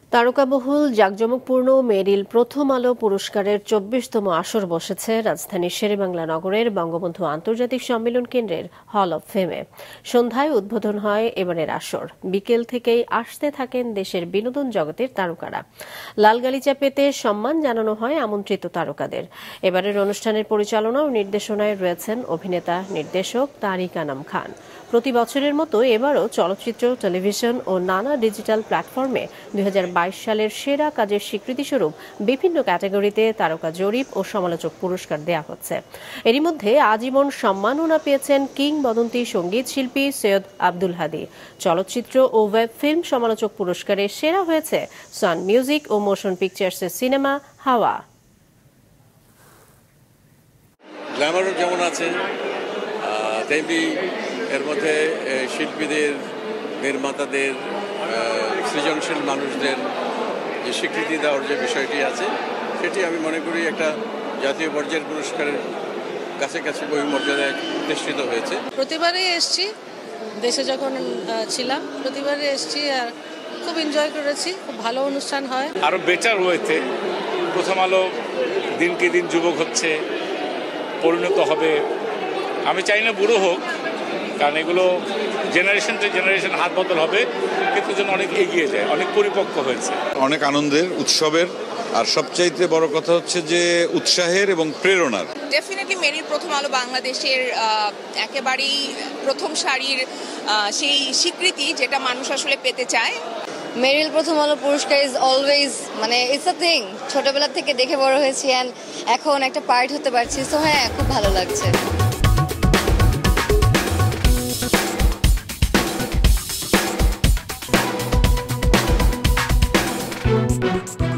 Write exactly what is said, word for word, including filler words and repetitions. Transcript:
তারকাবহুল জাঁকজমকপূর্ণ মেরিল প্রথম আলো পুরস্কারের চব্বিশতম আসর বসেছে রাজধানীর শেরেবাংলা নগরের বঙ্গবন্ধু আন্তর্জাতিক সম্মেলন কেন্দ্রের হল অব ফেমে। সন্ধ্যায় উদ্বোধন হয় এবারের আসর। বিকেল থেকেই আসতে থাকেন দেশের বিনোদন জগতের তারকারা। লাল গালিচা পেতে সম্মান জানানো হয় আমন্ত্রিত তারকাদের। এবারের অনুষ্ঠানের পরিচালনা ও নির্দেশনায় রয়েছেন অভিনেতা নির্দেশক তারিক আনাম খান। প্রতি বছরের মতো এবারও চলচ্চিত্র, টেলিভিশন ও নানা ডিজিটাল প্ল্যাটফর্মে দুই হাজার বাইশ সালের সেরা কাজের স্বীকৃতিস্বরূপ বিভিন্ন ক্যাটাগরিতে তারকা জরিপ ও সমালোচক পুরস্কার দেয়া হচ্ছে। এরই মধ্যে আজীবন সম্মাননা পেয়েছেন কিংবদন্তি সঙ্গীত শিল্পী সৈয়দ আব্দুল হাদী। চলচ্চিত্র ও ওয়েব ফিল্ম সমালোচক পুরস্কারে সেরা হয়েছে সান মিউজিক ও মোশন পিকচার্সের সিনেমা হাওয়া। গ্ল্যামারও যেমন আছে, তেমনি এর মধ্যে শিল্পীদের, নির্মাতাদের, সৃজনশীল মানুষদের যে স্বীকৃতি দেওয়ার যে বিষয়টি আছে, সেটি আমি মনে করি একটা জাতীয় পর্যায়ের পুরস্কারের কাছে কাছে মর্যাদায় প্রতিষ্ঠিত হয়েছে। প্রতিবারই এসছি, দেশে যখন ছিলাম প্রতিবারই এসছি আর খুব এনজয় করেছি। খুব ভালো অনুষ্ঠান হয়। আরো বেটার হয়েছে। প্রথম আলো দিনকে দিন যুবক হচ্ছে, পরিণত হবে। আমি চাই না বুড়ো হোক, কারণ এগুলো জেনারেশন টু জেনারেশন হাত বদল হবে, কিন্তু যেন অনেক এগিয়ে যায়, অনেক পরিপক্ক হয়েছে। অনেক আনন্দের, উৎসবের, আর সবচাইতে বড় কথা হচ্ছে যে উৎসাহের এবং প্রেরণার। ডেফিনেটলি মেরিল প্রথম আলো বাংলাদেশের একেবারেই প্রথম সারির সেই স্বীকৃতি যেটা মানুষ আসলে পেতে চায়। মেরিল প্রথম আলো পুরস্কার ইজ অলওয়েজ মানে ইটস আ থিং। ছোটবেলা থেকে দেখে বড় হয়েছি অ্যান্ড এখন একটা পার্ট হতে পারছি, সো হ্যাঁ খুব ভালো লাগছে।